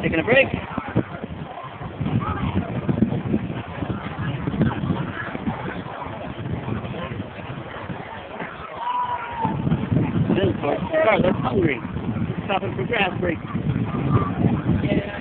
Taking a break. Carlos hungry. Stopping for grass break. Yeah.